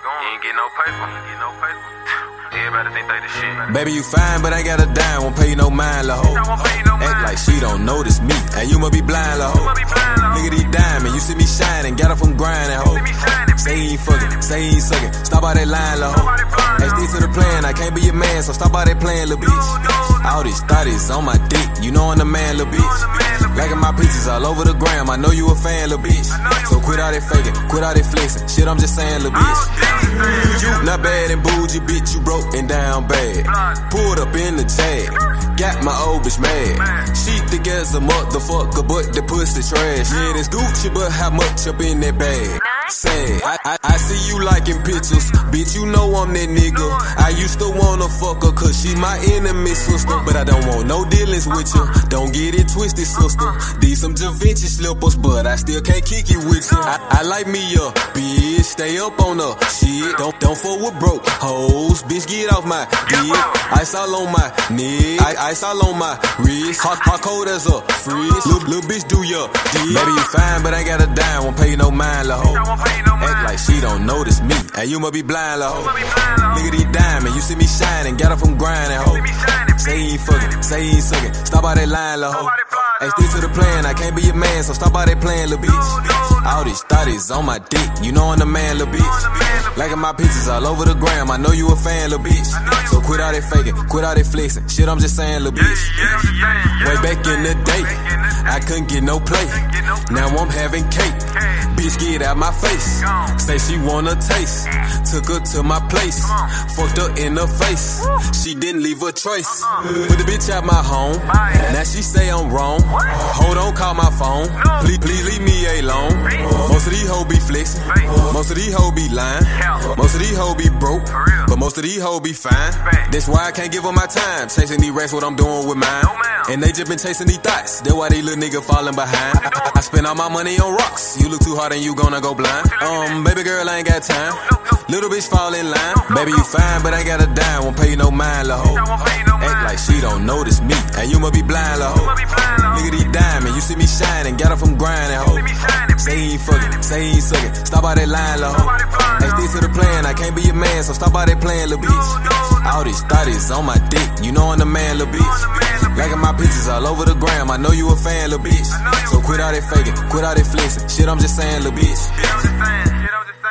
You ain't get no paper. Everybody think they the shit. Baby, you fine, but ain't got a dime. Won't pay you no mind, la ho. Act like she don't notice me, and you must be blind, la ho. Look at these diamonds, you see me shining. Got her from grinding, ho. Say he ain't fucking, say he ain't sucking. Stop all that lying, la ho. Hey, stick to the plan, I can't be your man, so stop all that playing, little bitch. All these thotties on my dick, you know I'm the man, little bitch. Liking my pictures all over the gram, I know you a fan, little bitch. So quit all that faking, quit all that flexing. Shit, I'm just saying, little bitch. You not bad and bougie, bitch, you broke and down bad. Pulled up in the Jag, got my old bitch mad. She thick as a motherfucker, but the pussy trash. Yeah, this Gucci, but how much up in that bag? Sad. I see you liking pictures, bitch, you know I'm that nigga. I used to wanna fuck her, cause she my enemy sister. But I don't want no dealings with you, don't get it twisted, sister. These some Da Vinci slippers, but I still can't kick it with you. I like me up, bitch, stay up on her shit. Don't fuck with broke hoes, bitch, get off my dick. Ice all on my neck, ice all on my wrist. Hot cold as a fridge, little bitch, do your dick. Baby, you fine, but ain't got a dime, won't pay you no mind, la ho. Act like she don't notice me, and you must be blind, la ho. Look at these diamonds, you see me shining. Got her from grinding, ho. Say he ain't fucking, say he ain't sucking. Stop all that lying, la ho. Hey, stick to the plan, I can't be your man, so stop all that playing, little bitch. All these thotties on my dick, you know I'm the man, little bitch. Liking my pictures all over the gram, I know you a fan, little bitch. So quit all that faking, quit all that flexing. Shit, I'm just saying, little bitch. Way back in the day, I couldn't get no play. Now I'm having cake. Bitch, get out my face. Say she wanna taste. Took her to my place. Fucked her in the face. She didn't leave a trace. Put the bitch out my home. Now she say I'm wrong. Hold on, call my phone. Please leave me alone. Most of these hoes be flexing. Most of these hoes be lying. Most of these hoes be broke. But most of these hoes be fine. That's why I can't give them my time. Chasing these racks, what I'm doing with mine. And they just been chasing these thoughts. That's why these little niggas falling behind. I spend all my money on rocks. You look too hard and you gonna go blind. Baby girl, I ain't got time. Little bitch fall in line. Baby, you fine, but ain't got a dime. Won't pay you no mind, la ho. Act like she don't notice me, and you must be blind, la ho. Look at these diamonds, you see me shining. Got her from grinding, ho. Say he ain't fucking, say he ain't sucking. Stop all that lying, la ho. Hey, stick to the plan, I can't be your man, so stop all that playing, little bitch. All these thotties on my dick, you know I'm the man, little bitch. Liking my pictures all over the gram, I know you a fan, little bitch. So quit all that faking, quit all that flexing. Shit, I'm just saying, little bitch.